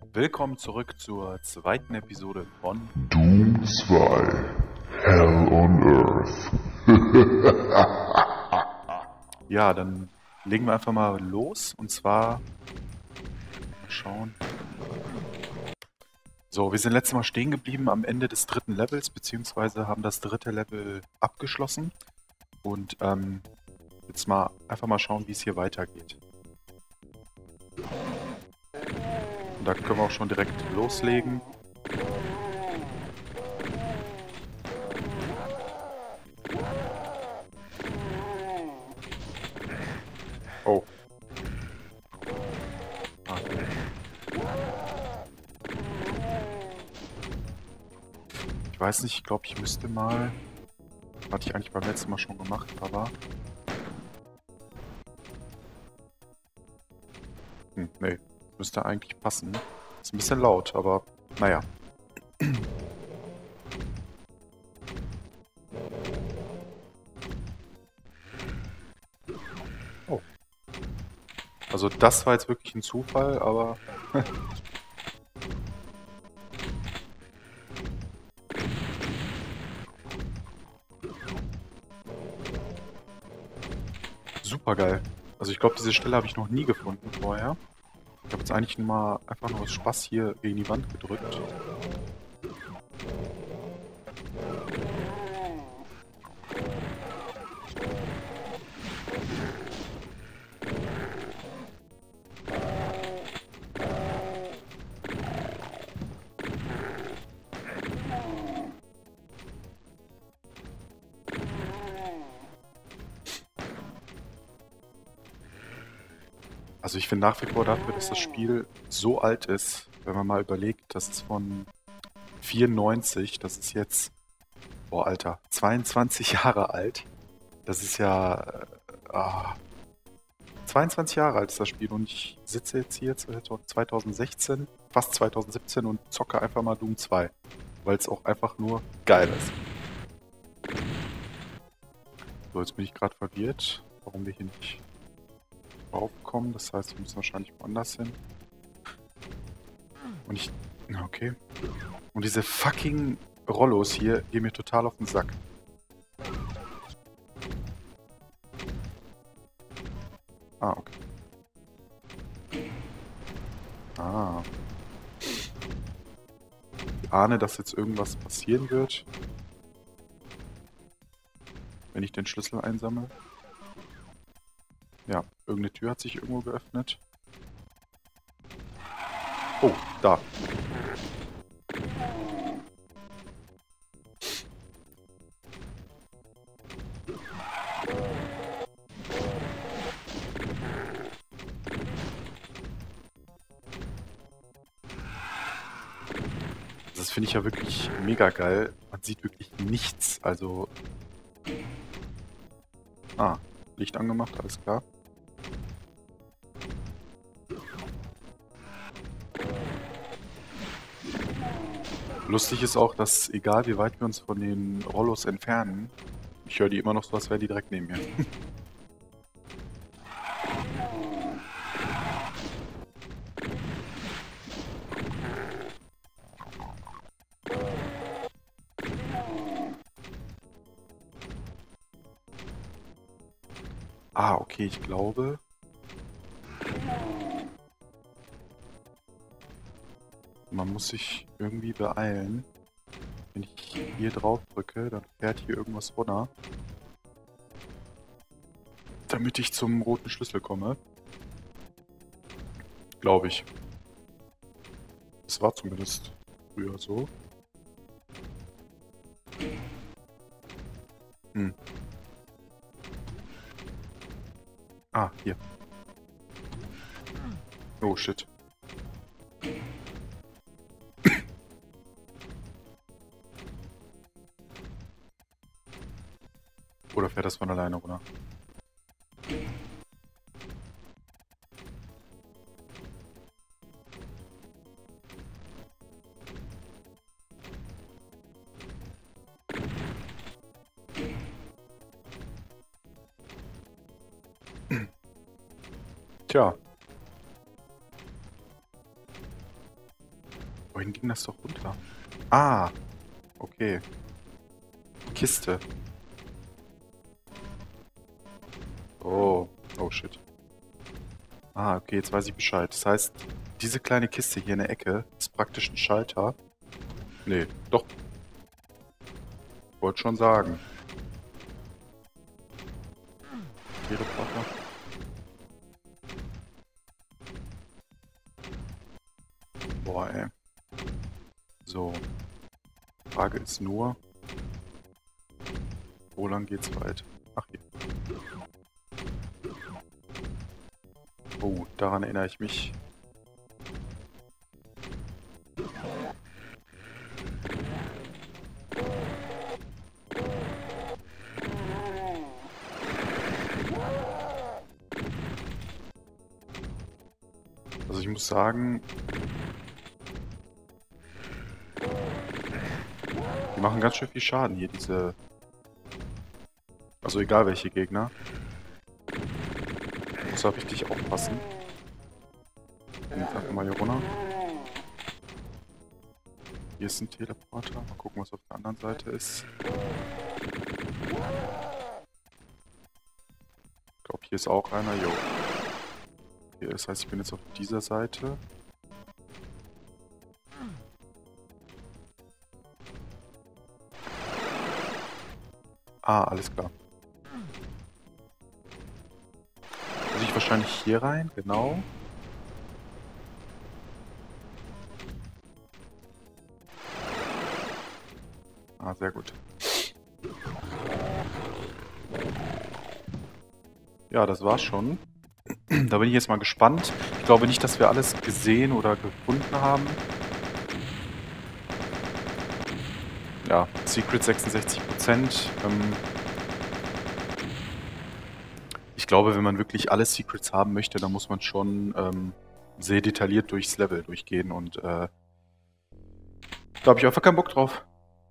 Willkommen zurück zur zweiten Episode von Doom 2 Hell on Earth. Ja, dann legen wir einfach mal los und zwar mal schauen. So, wir sind letztes Mal stehen geblieben am Ende des dritten Levels, beziehungsweise haben das dritte Level abgeschlossen und jetzt mal einfach mal schauen, wie es hier weitergeht. Und da können wir auch schon direkt loslegen. Oh. Okay. Ich weiß nicht, ich glaube, ich müsste mal... Hatte ich eigentlich beim letzten Mal schon gemacht, aber... Nee, müsste eigentlich passen. Ist ein bisschen laut, aber naja. Oh. Also das war jetzt wirklich ein Zufall, aber... Super geil. Also ich glaube, diese Stelle habe ich noch nie gefunden vorher. Ich habe jetzt eigentlich mal einfach nur aus Spaß hier gegen die Wand gedrückt. Also ich finde nach wie vor dafür, dass das Spiel so alt ist, wenn man mal überlegt, das ist von 94, das ist jetzt, boah Alter, 22 Jahre alt. Das ist ja 22 Jahre alt ist das Spiel und ich sitze jetzt hier 2016, fast 2017 und zocke einfach mal Doom 2, weil es auch einfach nur geil ist. So, jetzt bin ich gerade verwirrt, warum wir hier nicht raufkommen. Das heißt, wir müssen wahrscheinlich woanders hin. Und ich... Okay. Und diese fucking Rollos hier gehen mir total auf den Sack. Ah, okay. Ah. Ich ahne, dass jetzt irgendwas passieren wird, wenn ich den Schlüssel einsammle. Ja, irgendeine Tür hat sich irgendwo geöffnet. Oh, da. Das finde ich ja wirklich mega geil. Man sieht wirklich nichts, also... Ah, Licht angemacht, alles klar. Lustig ist auch, dass egal wie weit wir uns von den Rollos entfernen, ich höre die immer noch so, als wären die direkt neben mir. Ah, okay, ich glaube... Man muss sich irgendwie beeilen. Wenn ich hier drauf drücke, dann fährt hier irgendwas runter. Damit ich zum roten Schlüssel komme. Glaube ich. Das war zumindest früher so. Hm. Ah, hier. Oh, shit. Oder fährt das von alleine runter? Tja. Wohin ging das doch runter? Ah, okay. Kiste. Oh, oh shit. Ah, okay, jetzt weiß ich Bescheid. Das heißt, diese kleine Kiste hier in der Ecke ist praktisch ein Schalter. Nee, doch. Wollte schon sagen. Teleporter. Boah, ey. So. Frage ist nur, wo lang geht's weit? Ach, hier. Oh, daran erinnere ich mich. Also ich muss sagen, die machen ganz schön viel Schaden hier, diese... Also egal welche Gegner. Muss da richtig aufpassen. Gehen jetzt einfach mal hier runter. Hier ist ein Teleporter. Mal gucken, was auf der anderen Seite ist. Ich glaube, hier ist auch einer. Jo. Okay, das heißt, ich bin jetzt auf dieser Seite. Ah, alles klar. Muss ich wahrscheinlich hier rein? Genau. Ah, sehr gut. Ja, das war's schon. Da bin ich jetzt mal gespannt. Ich glaube nicht, dass wir alles gesehen oder gefunden haben. Ja, Secret 66%. Ich glaube, wenn man wirklich alle Secrets haben möchte, dann muss man schon sehr detailliert durchs Level durchgehen und da habe ich einfach keinen Bock drauf.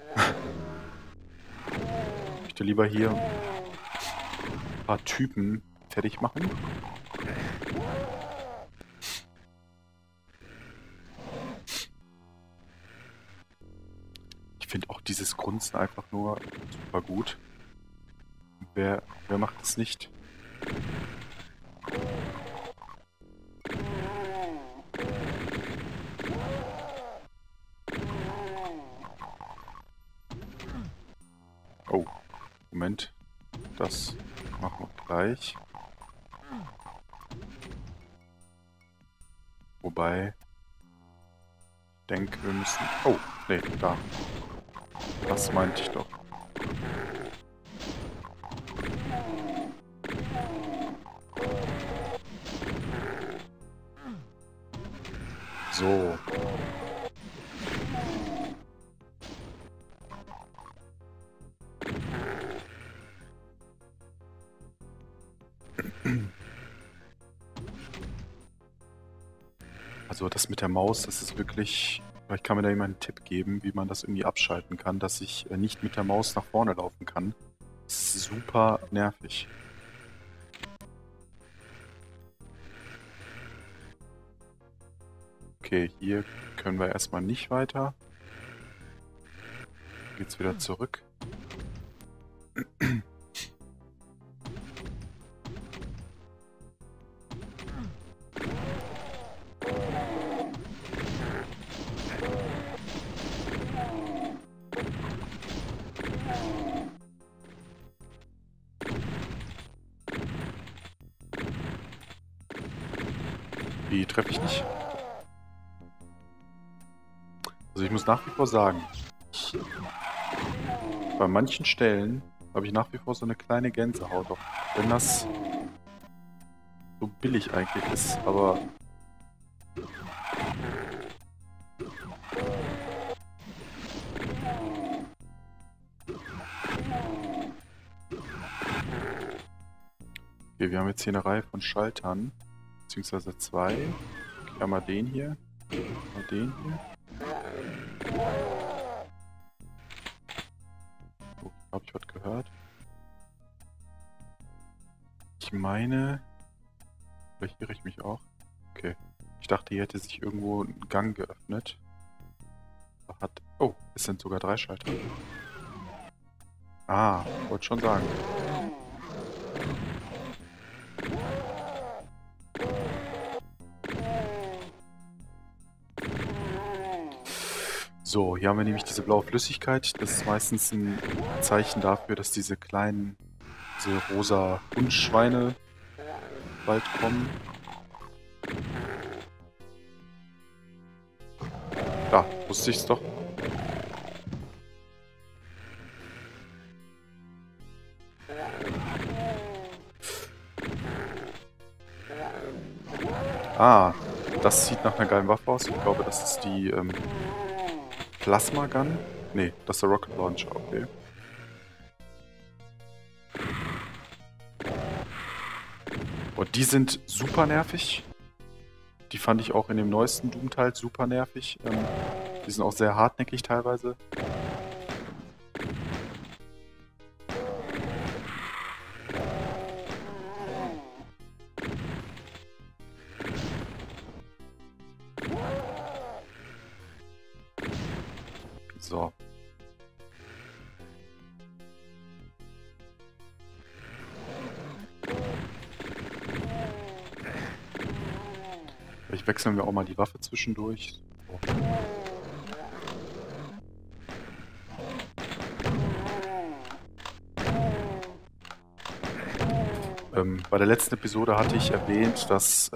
Ich möchte lieber hier ein paar Typen fertig machen. Ich finde auch dieses Grunzen einfach nur super gut. Wer macht es nicht? Oh, Moment. Das machen wir gleich. Wobei, ich denke, wir müssen... Oh, nee, da. Das meinte ich doch. So. Also das mit der Maus, das ist wirklich... Vielleicht kann mir da jemand einen Tipp geben, wie man das irgendwie abschalten kann, dass ich nicht mit der Maus nach vorne laufen kann. Das ist super nervig. Okay, hier können wir erstmal nicht weiter. Geht's wieder zurück. Wie treffe ich nicht? Also ich muss nach wie vor sagen, bei manchen Stellen habe ich nach wie vor so eine kleine Gänsehaut, auch wenn das so billig eigentlich ist, aber okay, wir haben jetzt hier eine Reihe von Schaltern, beziehungsweise zwei. Okay, einmal den hier, einmal den hier. Oh, habe ich was gehört? Ich meine, vielleicht irre ich mich auch. Okay, ich dachte, hier hätte sich irgendwo ein Gang geöffnet. hat... Oh, es sind sogar 3 Schalter. Ah, wollte schon sagen. So, hier haben wir nämlich diese blaue Flüssigkeit. Das ist meistens ein Zeichen dafür, dass diese kleinen, diese rosa Hundschweine bald kommen. Ja, wusste ich's doch. Ah, das sieht nach einer geilen Waffe aus. Ich glaube, das ist die Plasma Gun. Nee, das ist der Rocket Launcher, okay. Und die sind super nervig. Die fand ich auch in dem neuesten Doom-Teil super nervig. Die sind auch sehr hartnäckig teilweise. So. Vielleicht wechseln wir auch mal die Waffe zwischendurch. So. Bei der letzten Episode hatte ich erwähnt, dass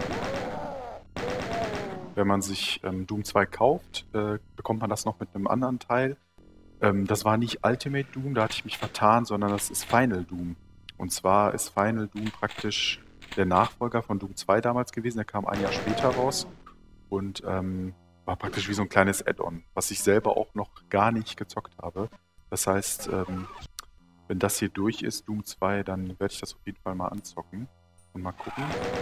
wenn man sich Doom 2 kauft, bekommt man das noch mit einem anderen Teil. Das war nicht Ultimate Doom, da hatte ich mich vertan, sondern das ist Final Doom. Und zwar ist Final Doom praktisch der Nachfolger von Doom 2 damals gewesen. Der kam ein Jahr später raus und war praktisch wie so ein kleines Add-on, was ich selber auch noch gar nicht gezockt habe. Das heißt, wenn das hier durch ist, Doom 2, dann werde ich das auf jeden Fall mal anzocken und mal gucken.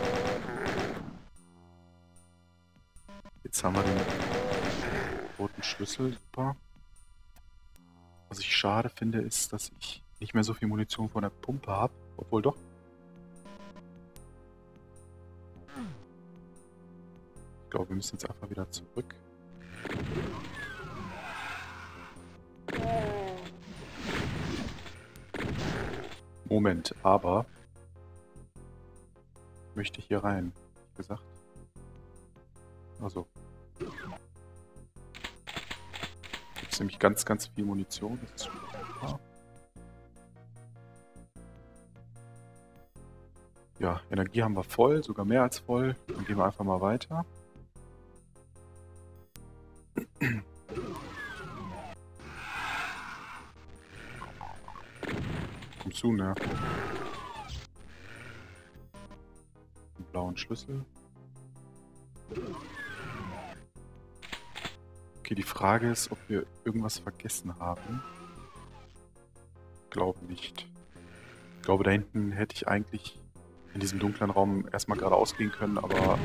Jetzt haben wir den roten Schlüssel, super. Was ich schade finde, ist, dass ich nicht mehr so viel Munition von der Pumpe habe, obwohl doch. Ich glaube, wir müssen jetzt einfach wieder zurück. Moment, aber ich möchte hier rein, wie gesagt. Also. Gibt es nämlich ganz, ganz viel Munition. Das ist super. Ja, Energie haben wir voll, sogar mehr als voll. Dann gehen wir einfach mal weiter. Komm zu, ne? Den blauen Schlüssel. Okay, die Frage ist, ob wir irgendwas vergessen haben. Ich glaube nicht. Ich glaube, da hinten hätte ich eigentlich in diesem dunklen Raum erstmal geradeaus gehen können, aber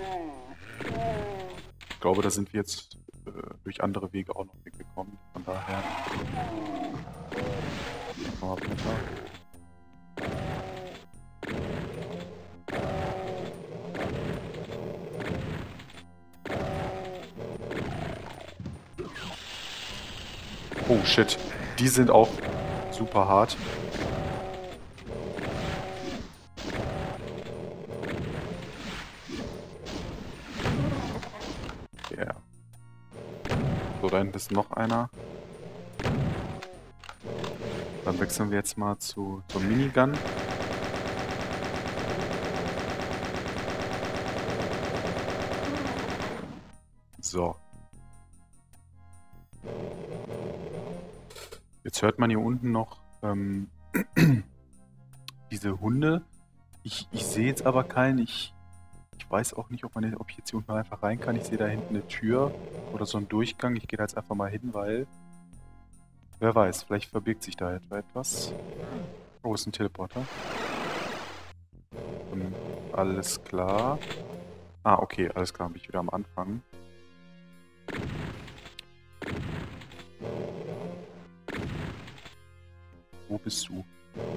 ich glaube, da sind wir jetzt durch andere Wege auch noch weggekommen. Von daher machen wir mal weiter. Oh shit, die sind auch super hart. Yeah. So, da hinten ist noch einer. Dann wechseln wir jetzt mal zur Minigun. So. Jetzt hört man hier unten noch diese Hunde. Ich sehe jetzt aber keinen. Ich weiß auch nicht, ob ich jetzt hier unten einfach rein kann. Ich sehe da hinten eine Tür oder so einen Durchgang. Ich gehe da jetzt einfach mal hin, weil wer weiß, vielleicht verbirgt sich da etwas. Oh, ist ein Teleporter. Alles klar. Ah, okay, alles klar. Bin ich wieder am Anfang. Wo bist du?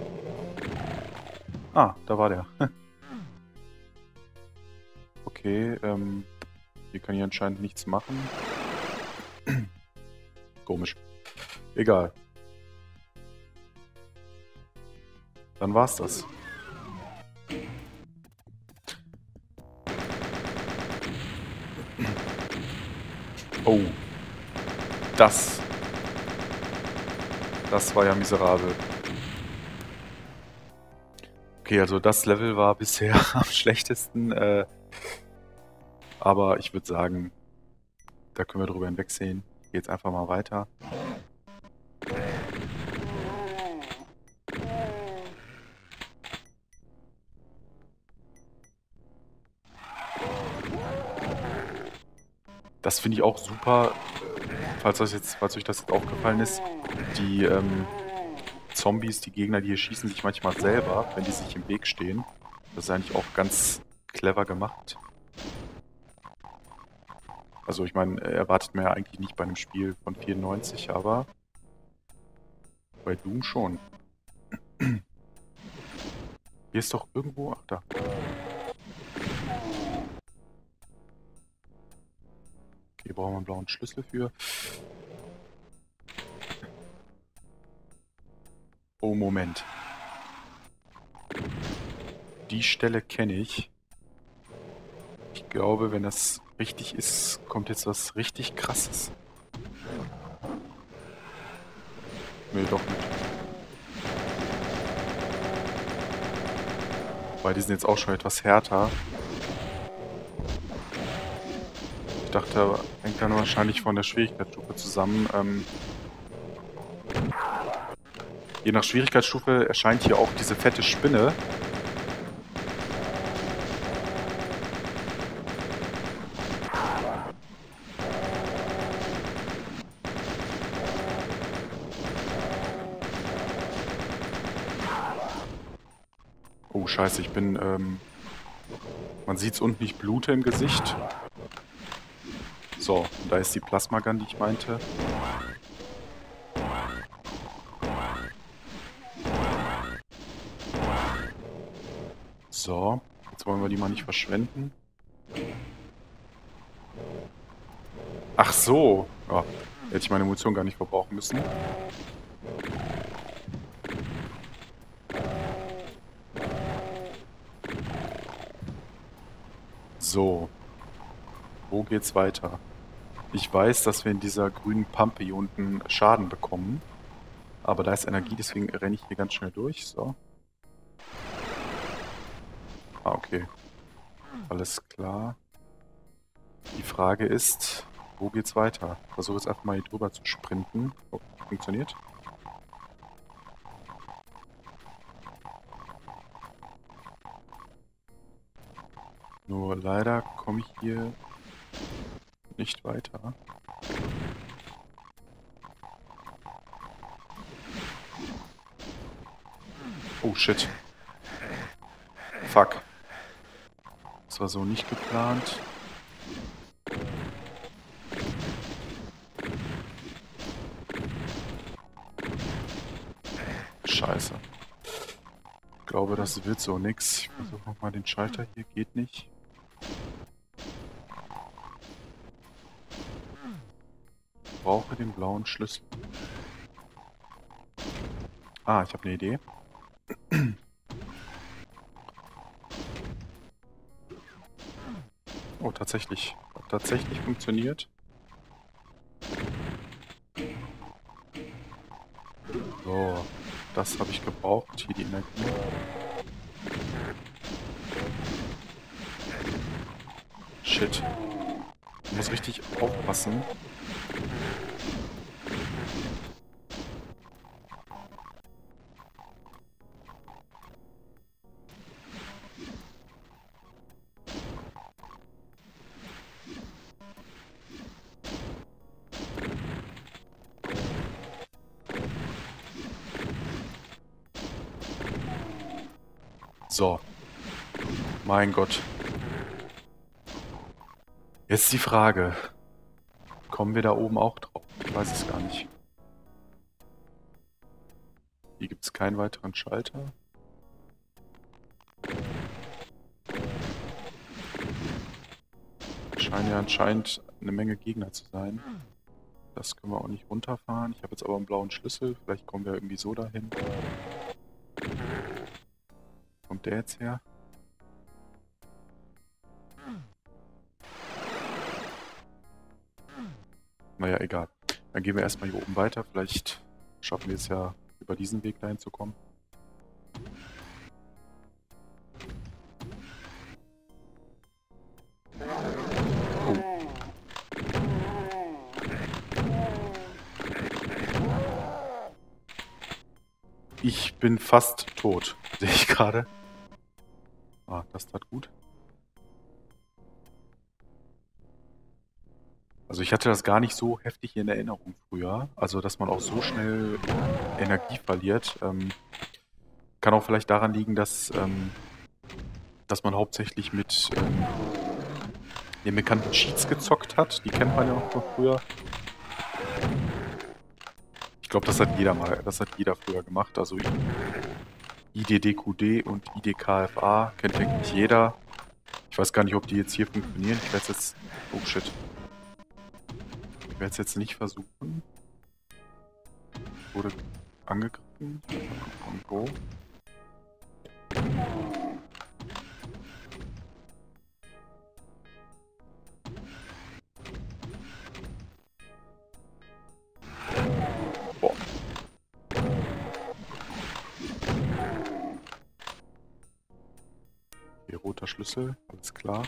Ah, da war der. Okay, hier kann ich anscheinend nichts machen. Komisch. Egal. Dann war's das. Oh. Das war ja miserabel. Okay, also das Level war bisher am schlechtesten. Aber ich würde sagen, da können wir drüber hinwegsehen. Ich gehe jetzt einfach mal weiter. Das finde ich auch super, falls euch das jetzt aufgefallen ist. Die Zombies, die Gegner, die hier schießen sich manchmal selber, wenn die sich im Weg stehen. Das ist eigentlich auch ganz clever gemacht. Also ich meine, erwartet man ja eigentlich nicht bei einem Spiel von 94, aber bei Doom schon. Hier ist doch irgendwo... Ach, da. Okay, brauchen wir einen blauen Schlüssel für. Oh, Moment. Die Stelle kenne ich. Ich glaube, wenn das richtig ist, kommt jetzt was richtig Krasses. Nee, doch nicht. Weil die sind jetzt auch schon etwas härter. Ich dachte, hängt dann wahrscheinlich von der Schwierigkeitsstufe zusammen. Je nach Schwierigkeitsstufe erscheint hier auch diese fette Spinne. Oh, scheiße, ich bin, man sieht's unten, ich blute im Gesicht. So, und da ist die Plasmagun, die ich meinte. So, jetzt wollen wir die mal nicht verschwenden. Ach so, ja, hätte ich meine Munition gar nicht verbrauchen müssen. So, wo geht's weiter? Ich weiß, dass wir in dieser grünen Pampe hier unten Schaden bekommen. Aber da ist Energie, deswegen renne ich hier ganz schnell durch. So. Ah, okay. Alles klar. Die Frage ist, wo geht's weiter? Ich versuche jetzt einfach mal hier drüber zu sprinten. Oh, funktioniert. Nur leider komme ich hier nicht weiter. Oh shit. Fuck. Das war so nicht geplant. Scheiße. Ich glaube, das wird so nix. Ich versuche nochmal den Schalter hier. Geht nicht. Ich brauche den blauen Schlüssel. Ah, ich habe eine Idee. Oh, tatsächlich. Hat tatsächlich funktioniert. So, das habe ich gebraucht. Hier die Energie. Shit. Ich muss richtig aufpassen. So. Mein Gott. Jetzt die Frage. Kommen wir da oben auch drauf? Ich weiß es gar nicht. Hier gibt es keinen weiteren Schalter. Scheinen ja anscheinend eine Menge Gegner zu sein. Das können wir auch nicht runterfahren. Ich habe jetzt aber einen blauen Schlüssel. Vielleicht kommen wir irgendwie so dahin. Kommt der jetzt her? Naja, egal. Dann gehen wir erstmal hier oben weiter. Vielleicht schaffen wir es ja, über diesen Weg dahin zu kommen. Oh. Ich bin fast tot, sehe ich gerade. Ah, das tat gut. Also ich hatte das gar nicht so heftig in Erinnerung früher. Also, dass man auch so schnell Energie verliert. Kann auch vielleicht daran liegen, dass man hauptsächlich mit den bekannten Cheats gezockt hat. Die kennt man ja auch von früher. Ich glaube, das hat jeder früher gemacht. Also IDDQD und IDKFA kennt eigentlich jeder. Ich weiß gar nicht, ob die jetzt hier funktionieren. Ich werde es jetzt... Oh shit. Ich werde es jetzt nicht versuchen. Wurde angegriffen. Und go. Boah. Hier roter Schlüssel, alles klar.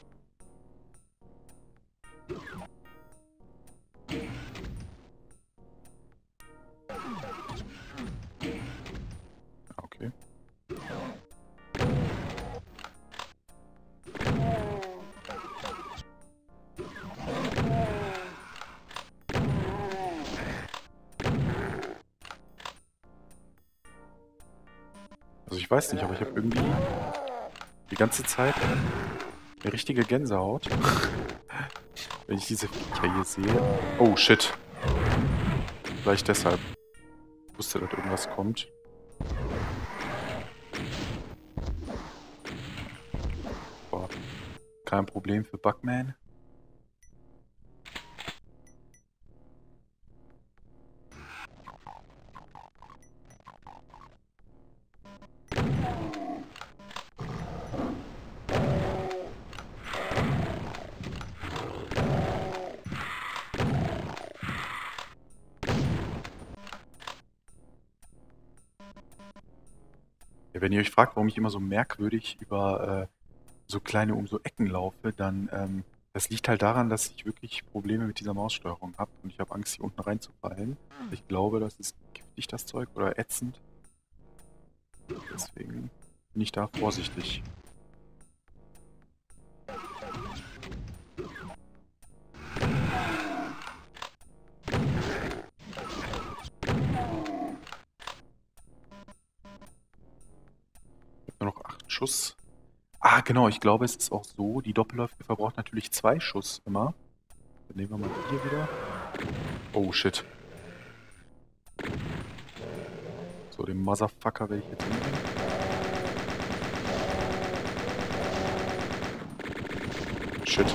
Okay. Also ich weiß nicht, aber ich habe irgendwie die ganze Zeit eine richtige Gänsehaut, wenn ich diese Viecher hier sehe. Oh shit. Vielleicht deshalb. Ich wusste, dass irgendwas kommt. Boah. Kein Problem für Bugman. Ja, wenn ihr euch fragt, warum ich immer so merkwürdig über so kleine um so Ecken laufe, dann das liegt halt daran, dass ich wirklich Probleme mit dieser Maussteuerung habe und ich habe Angst, hier unten reinzufallen. Ich glaube, das ist giftig, das Zeug, oder ätzend. Deswegen bin ich da vorsichtig. Ich habe nur noch 8 Schuss. Ah, genau, ich glaube, es ist auch so, die Doppelläufe verbraucht natürlich 2 Schuss immer. Dann nehmen wir mal hier wieder. Oh, shit. So, den Motherfucker werde ich jetzt umbringen. Shit.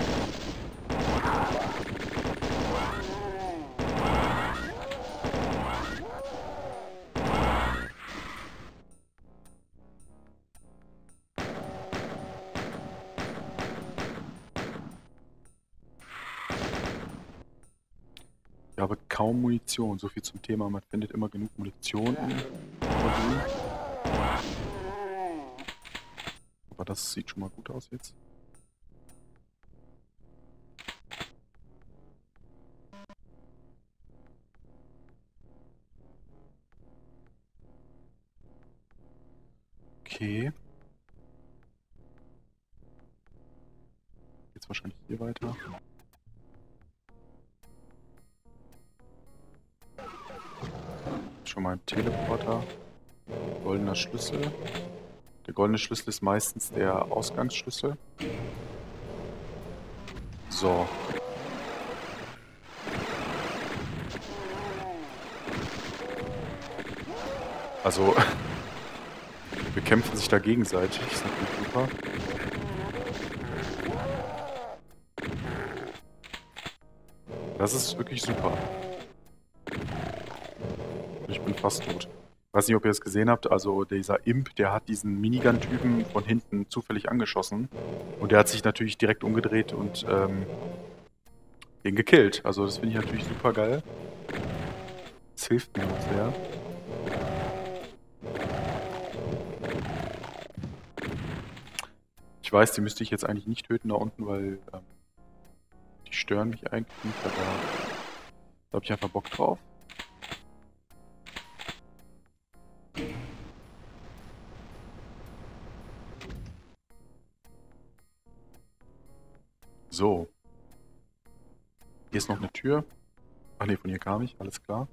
Ich habe kaum Munition. So viel zum Thema, man findet immer genug Munition im Modul. Aber das sieht schon mal gut aus jetzt. Okay. Jetzt wahrscheinlich hier weiter. Schon mal ein Teleporter. Goldener Schlüssel. Der goldene Schlüssel ist meistens der Ausgangsschlüssel. So. Also, bekämpfen sich da gegenseitig. Ist natürlich super. Das ist wirklich super. bin fast tot. Weiß nicht, ob ihr es gesehen habt, also dieser Imp, der hat diesen Minigun-Typen von hinten zufällig angeschossen. Und der hat sich natürlich direkt umgedreht und den gekillt. Also das finde ich natürlich super geil. Das hilft mir auch sehr. Ich weiß, die müsste ich jetzt eigentlich nicht töten da unten, weil die stören mich eigentlich nicht, aber da habe ich einfach Bock drauf. So. Hier ist noch eine Tür. Ach ne, von hier kam ich, alles klar.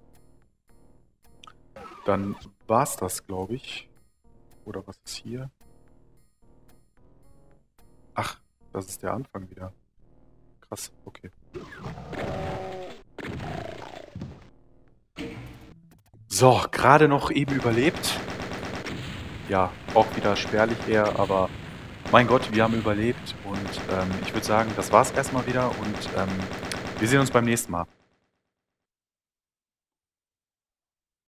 Dann war's das, glaube ich. Oder was ist hier? Ach, das ist der Anfang wieder. Krass, okay. So, gerade noch eben überlebt. Ja, auch wieder spärlich eher, aber mein Gott, wir haben überlebt und ich würde sagen, das war's erstmal wieder und wir sehen uns beim nächsten Mal.